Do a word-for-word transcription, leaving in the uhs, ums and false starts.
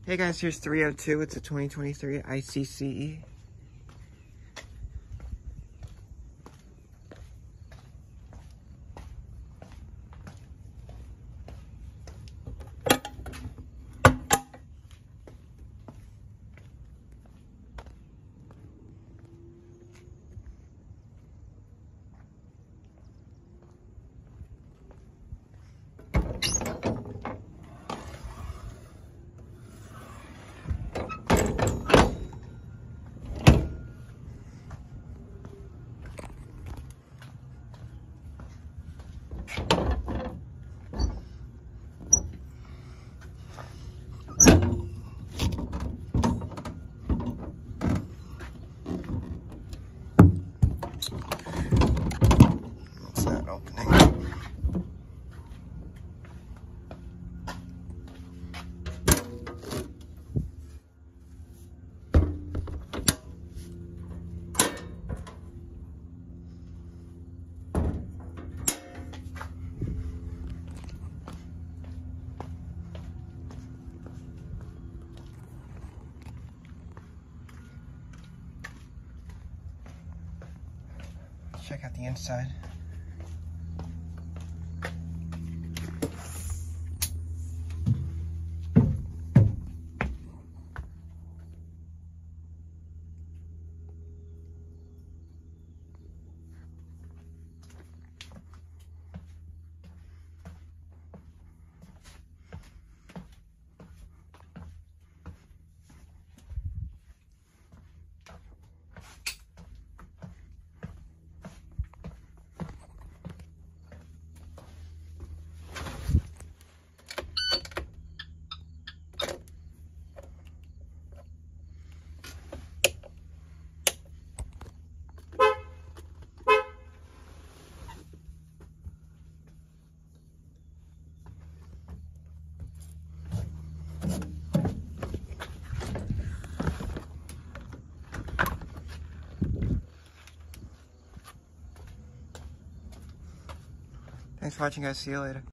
Hey guys, here's three oh two. It's a twenty twenty-three I C C E. What's that opening? Let's check out the inside. Thanks for watching, guys. See you later.